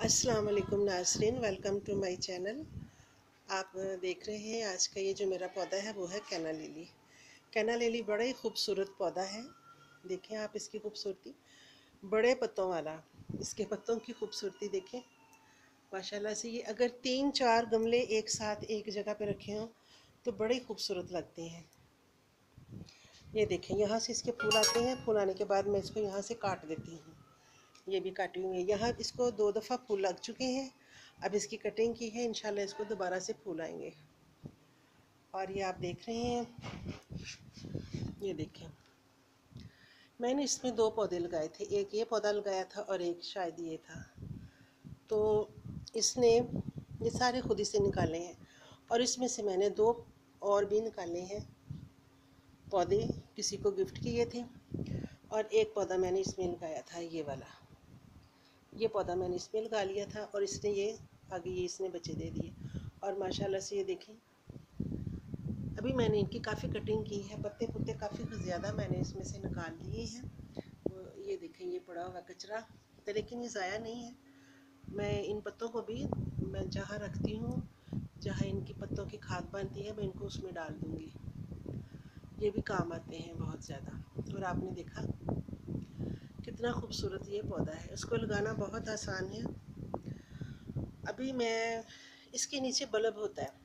अस्सलाम वालेकुम नाज़रीन, वेलकम टू माय चैनल। आप देख रहे हैं आज का ये जो मेरा पौधा है वो है कैना लिली। कैना लिली बड़ा ही खूबसूरत पौधा है। देखें आप इसकी खूबसूरती, बड़े पत्तों वाला। इसके पत्तों की खूबसूरती देखें माशाल्लाह से। ये अगर 3-4 गमले एक साथ एक जगह पे रखे हों तो बड़े खूबसूरत लगते हैं। ये देखें, यहाँ से इसके फूल आते हैं, फूल आने के बाद मैं इसको यहाँ से काट देती हूँ। ये भी काटी हुई है। यहाँ इसको 2 दफ़ा फूल लग चुके हैं। अब इसकी कटिंग की है, इंशाल्लाह इसको दोबारा से फूल आएंगे। और ये आप देख रहे हैं, ये देखें, मैंने इसमें 2 पौधे लगाए थे। एक ये पौधा लगाया था और एक शायद ये था। तो इसने ये सारे खुद ही से निकाले हैं और इसमें से मैंने 2 और भी निकाले हैं पौधे, किसी को गिफ्ट किए थे। और एक पौधा मैंने इसमें लगाया था, ये वाला। ये पौधा मैंने इसमें लगा लिया था और इसने ये आगे ये इसने बच्चे दे दिए। और माशाल्लाह से ये देखें, अभी मैंने इनकी काफ़ी कटिंग की है। पत्ते पुत्ते काफ़ी ज़्यादा मैंने इसमें से निकाल लिए हैं। ये देखें, ये पड़ा हुआ कचरा, तो लेकिन ये ज़ाया नहीं है। मैं इन पत्तों को भी, मैं जहाँ रखती हूँ, जहाँ इनकी पत्तों की खाद बनती है, मैं इनको उसमें डाल दूँगी। ये भी काम आते हैं बहुत ज़्यादा। और आपने देखा कितना खूबसूरत ये पौधा है। इसको लगाना बहुत आसान है। अभी मैं, इसके नीचे बल्ब होता है,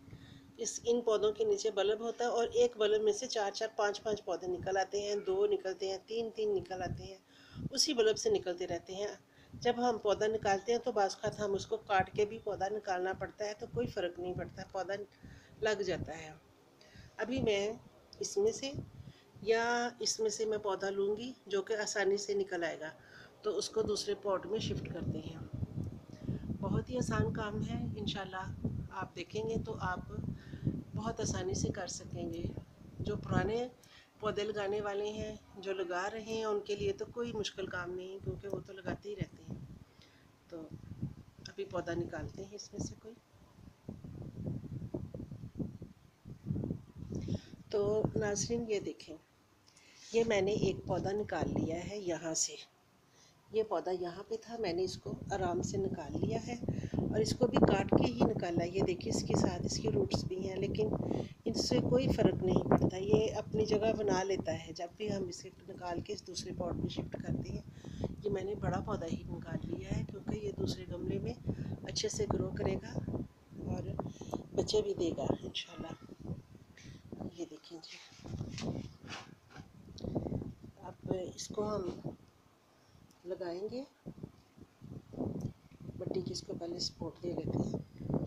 इन पौधों के नीचे बल्ब होता है और एक बल्ब में से 4-4 5-5 पौधे निकल आते हैं, 2 निकलते हैं, 3-3 निकल आते हैं। उसी बल्ब से निकलते रहते हैं। जब हम पौधा निकालते हैं तो बाज़ ख़त हम उसको काट के भी पौधा निकालना पड़ता है, तो कोई फ़र्क नहीं पड़ता, पौधा लग जाता है। अभी मैं इसमें से, या इसमें से मैं पौधा लूँगी जो कि आसानी से निकल आएगा, तो उसको दूसरे पॉट में शिफ्ट करते हैं। बहुत ही आसान काम है। इंशाल्लाह आप देखेंगे तो आप बहुत आसानी से कर सकेंगे। जो पुराने पौधे लगाने वाले हैं, जो लगा रहे हैं, उनके लिए तो कोई मुश्किल काम नहीं है, क्योंकि वो तो लगाते ही रहते हैं। तो अभी पौधा निकालते हैं इसमें से कोई। तो नाज़रीन ये देखें, ये मैंने एक पौधा निकाल लिया है यहाँ से। ये पौधा यहाँ पे था, मैंने इसको आराम से निकाल लिया है और इसको भी काट के ही निकाला है। ये देखिए, इसके साथ इसकी रूट्स भी हैं, लेकिन इससे कोई फ़र्क नहीं पड़ता, ये अपनी जगह बना लेता है। जब भी हम इसे निकाल के इस दूसरे पॉट में शिफ्ट करते हैं, ये मैंने बड़ा पौधा ही निकाल लिया है, क्योंकि ये दूसरे गमले में अच्छे से ग्रो करेगा और बच्चे भी देगा इंशाल्लाह। ये देखें जी, अब इसको हम लगाएंगे। मिट्टी की इसको पहले सपोर्ट दे लेते हैं।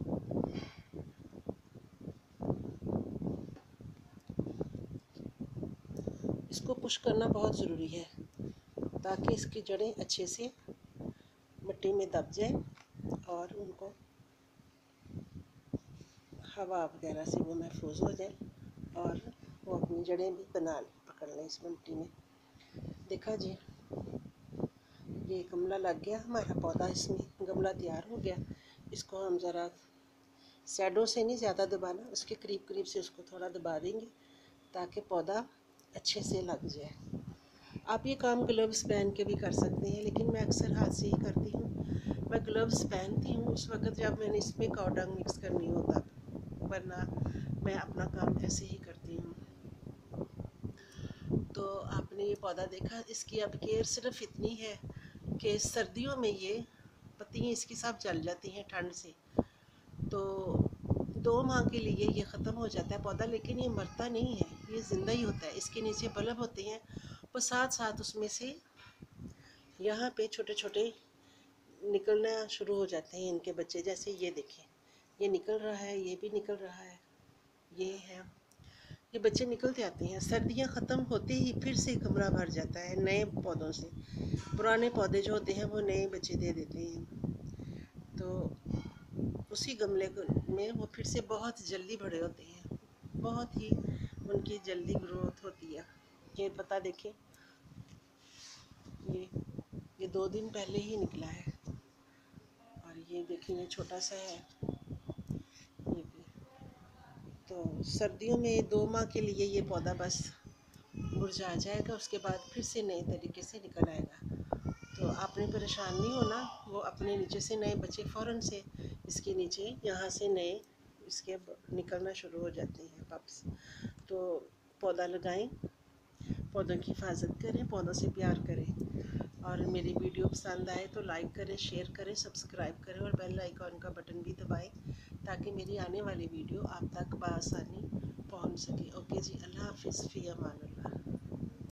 इसको पुश करना बहुत ज़रूरी है ताकि इसकी जड़ें अच्छे से मिट्टी में दब जाएं और उनको हवा वगैरह से वो महफूज हो जाए और वो अपनी जड़ें भी बना पकड़ लें इस मिट्टी में। देखा जी, ये गमला लग गया हमारा पौधा, इसमें गमला तैयार हो गया। इसको हम ज़रा सैडों से नहीं ज़्यादा दबाना, उसके करीब करीब से उसको थोड़ा दबा देंगे ताकि पौधा अच्छे से लग जाए। आप ये काम ग्लव्स पहन के भी कर सकते हैं, लेकिन मैं अक्सर हाथ से ही करती हूँ। मैं ग्लव्स पहनती हूँ उस वक़्त जब मैंने इसमें काव डंग मिक्स करनी होता, वरना मैं अपना काम ऐसे ही करती हूँ। तो आपने ये पौधा देखा, इसकी अब केयर सिर्फ इतनी है कि सर्दियों में ये पत्तियाँ इसकी सब जल जाती हैं ठंड से, तो 2 माह के लिए ये ख़त्म हो जाता है पौधा, लेकिन ये मरता नहीं है, ये ज़िंदा ही होता है। इसके नीचे बल्ब होते हैं, वो साथ साथ उसमें से यहाँ पे छोटे छोटे निकलना शुरू हो जाते हैं इनके बच्चे। जैसे ये देखें, ये निकल रहा है, ये भी निकल रहा है, ये है, ये बच्चे निकलते आते हैं। सर्दियाँ ख़त्म होते ही फिर से कमरा भर जाता है नए पौधों से। पुराने पौधे जो होते हैं वो नए बच्चे दे देते हैं, तो उसी गमले में वो फिर से बहुत जल्दी बड़े होते हैं, बहुत ही उनकी जल्दी ग्रोथ होती है। ये पता देखें, ये 2 दिन पहले ही निकला है और ये देखिए ये छोटा सा है, ये भी। तो सर्दियों में 2 माह के लिए ये पौधा बस मुरझा जाएगा, उसके बाद फिर से नए तरीके से निकल आएगा। तो आपने परेशान नहीं होना, वो अपने नीचे से नए बच्चे फ़ौरन से इसके नीचे यहाँ से नए इसके निकलना शुरू हो जाते हैं पप्स। तो पौधा लगाएं, पौधों की हिफाजत करें, पौधों से प्यार करें। और मेरी वीडियो पसंद आए तो लाइक करें, शेयर करें, सब्सक्राइब करें और बेल आइकॉन का बटन भी दबाएं ताकि मेरी आने वाली वीडियो आप तक बआसानी पहुंच सके। ओके जी, अल्लाह हाफिज़, फ़ी अमानिल्लाह।